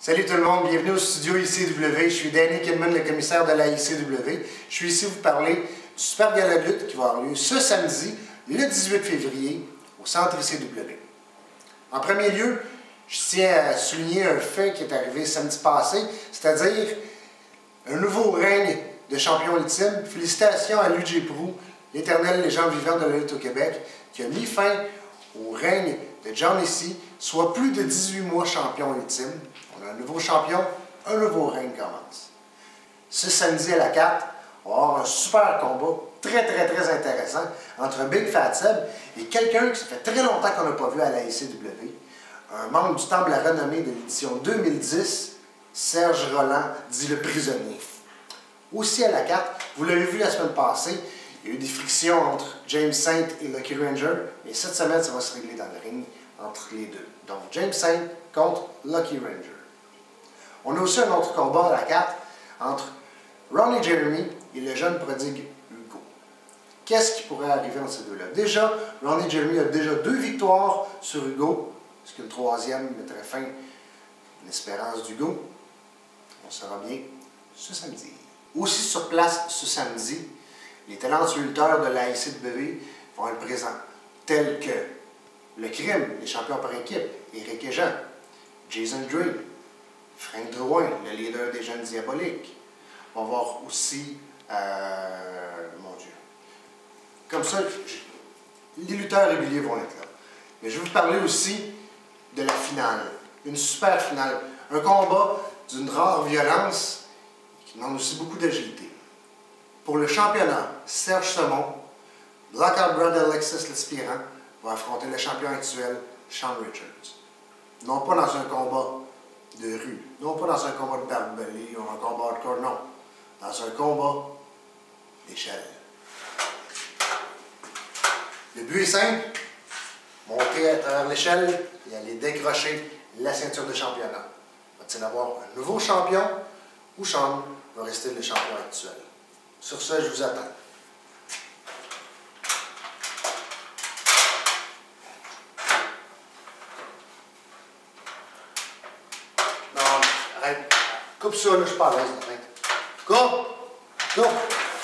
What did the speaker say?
Salut tout le monde, bienvenue au studio ICW. Je suis Danny Kidman, le commissaire de la ICW. Je suis ici vous parler du Super Gala de lutte qui va avoir lieu ce samedi, le 18 février, au centre ICW. En premier lieu, je tiens à souligner un fait qui est arrivé samedi passé, c'est-à-dire un nouveau règne de champion ultime. Félicitations à Luigi Prou, l'éternelle légende vivante de la lutte au Québec, qui a mis fin au règne de John Hicks, soit plus de 18 mois champion ultime. On a un nouveau champion, un nouveau règne commence. Ce samedi à la 4, on va avoir un super combat très intéressant entre un Big Fat Seb et quelqu'un que ça fait très longtemps qu'on n'a pas vu à la ICW, un membre du temple à renommée de l'édition 2010, Serge Roland, dit le prisonnier. Aussi à la 4, vous l'avez vu la semaine passée, il y a eu des frictions entre James Saint et Lucky Ranger, et cette semaine, ça va se régler dans le ring entre les deux. Donc, James Saint contre Lucky Ranger. On a aussi un autre combat à la 4 entre Ronnie Jeremy et le jeune prodigue Hugo. Qu'est-ce qui pourrait arriver entre ces deux-là? Déjà, Ronnie Jeremy a déjà 2 victoires sur Hugo. Est-ce qu'une troisième mettrait fin à l'espérance d'Hugo? On saura bien ce samedi. Aussi sur place ce samedi, les talentueux lutteurs de la ICW vont être présents, tels que Le Crime, les champions par équipe, Éric et Jean, Jason Drake, Frank Drouin, le leader des Jeunes Diaboliques. On va voir aussi, mon Dieu, comme ça, les lutteurs réguliers vont être là. Mais je vais vous parler aussi de la finale, une super finale, un combat d'une rare violence qui demande aussi beaucoup d'agilité. Pour le championnat, Serge Semon, Blackout Brother Alexis l'Aspirant va affronter le champion actuel, Sean Richards. Non pas dans un combat de rue, non pas dans un combat de barbelé ou un combat hardcore, non. Dans un combat d'échelle. Le but est simple, monter à travers l'échelle et aller décrocher la ceinture de championnat. Va-t-il avoir un nouveau champion ou Sean va rester le champion actuel? Sur ce, je vous attends. Non, arrête. Coupe ça, là, je suis pas à l'aise. Arrête. Coupe! Coupe!